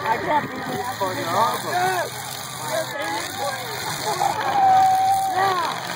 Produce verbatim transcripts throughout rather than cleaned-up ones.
I can't beat this fucking awesome. Yeah.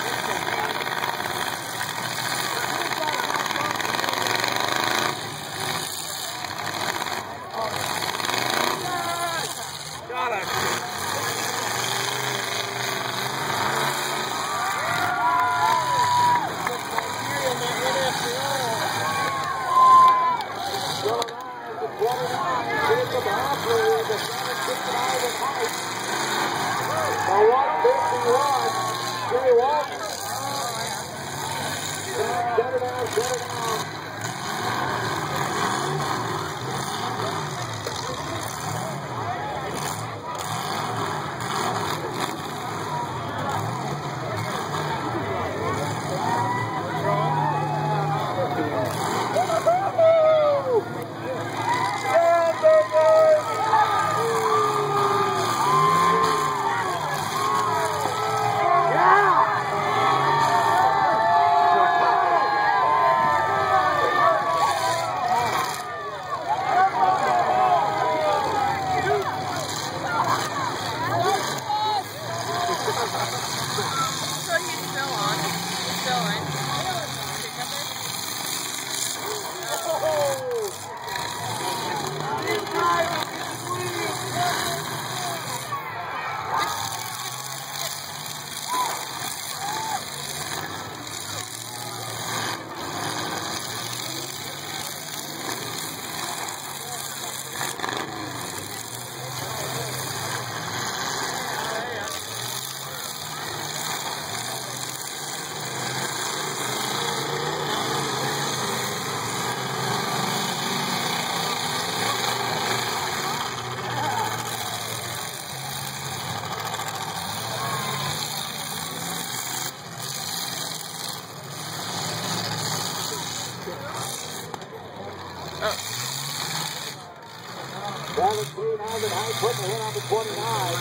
seventeen Ivan High putting a hit on the twenty-nine.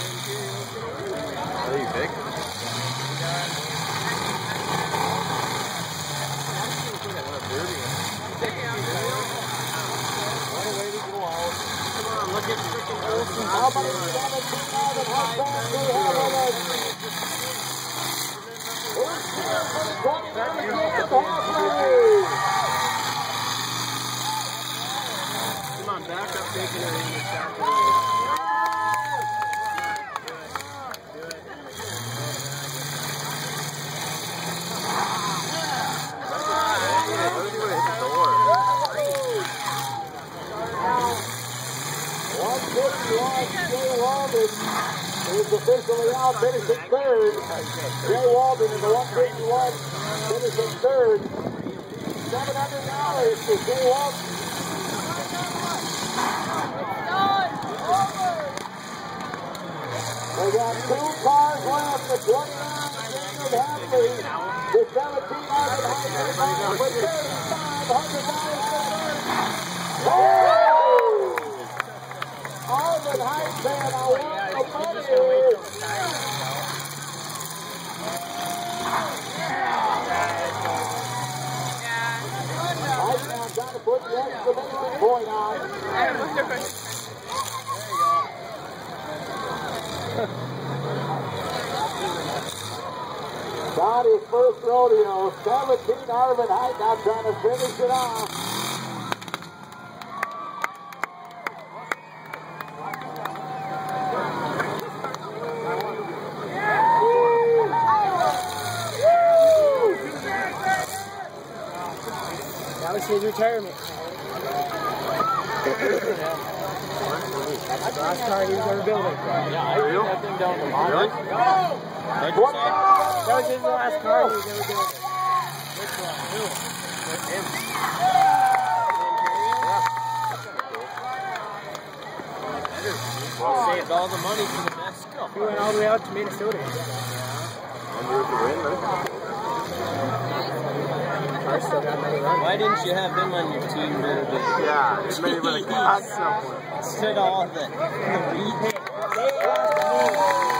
What do you pick? What a way to go out. Come on, look at freaking Olsen. How many seventeen Ivan High fans do we have on us? Come on, back up, taking her in the back of the one fifty-one, Jay Walden is officially out, finishing third. Jay Walden in the one fifty-one, finishing third. seven hundred dollars to Jay Walden. We got two cars left, the twenty-nine, David Hadley, the seventeen, Ivan High, with thirty-five hundred dollars. Ivan High fan, I want the money. Right now, I'm trying to put the exclamation point on. Got his first rodeo, seventeen Arvin Height now trying to finish it off. That was his retirement. That's the last car he was ever building. Yeah, I threw that thing down the line. Really? That was his last car he was ever building. Which one? Who? Him. Well, saved all the money for the best stuff. He went all the way out to Minnesota. Why didn't you have him on your team, man? Yeah, just maybe with a cut somewhere. Instead of all the, the wheat. They asked me.